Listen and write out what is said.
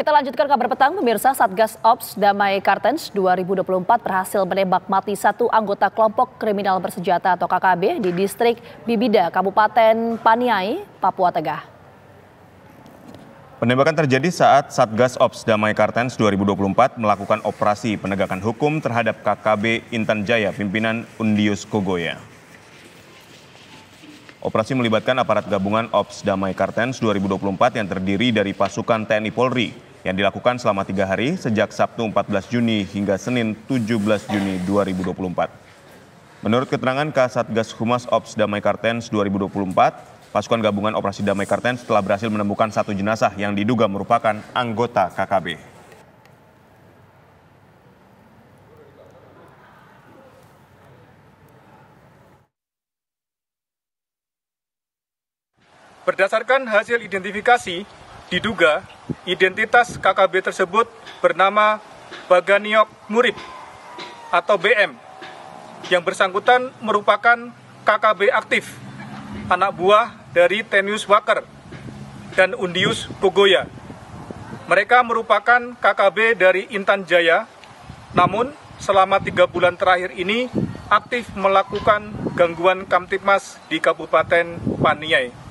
Kita lanjutkan kabar petang, pemirsa. Satgas Ops Damai Kartens 2024 berhasil menembak mati satu anggota kelompok kriminal bersenjata atau KKB di distrik Bibida, Kabupaten Paniai, Papua Tengah. Penembakan terjadi saat Satgas Ops Damai Kartens 2024 melakukan operasi penegakan hukum terhadap KKB Intan Jaya pimpinan Undius Kogoya. Operasi melibatkan aparat gabungan Ops Damai Kartens 2024 yang terdiri dari pasukan TNI Polri yang dilakukan selama 3 hari sejak Sabtu 14 Juni hingga Senin 17 Juni 2024. Menurut keterangan Kasatgas Humas Ops Damai Kartens 2024, pasukan gabungan operasi Damai Kartens telah berhasil menemukan satu jenazah yang diduga merupakan anggota KKB. Berdasarkan hasil identifikasi, diduga identitas KKB tersebut bernama Baganiok Murib atau BM. Yang bersangkutan merupakan KKB aktif, anak buah dari Tenius Waker dan Undius Kogoya. Mereka merupakan KKB dari Intan Jaya, namun selama 3 bulan terakhir ini aktif melakukan gangguan Kamtipmas di Kabupaten Paniai.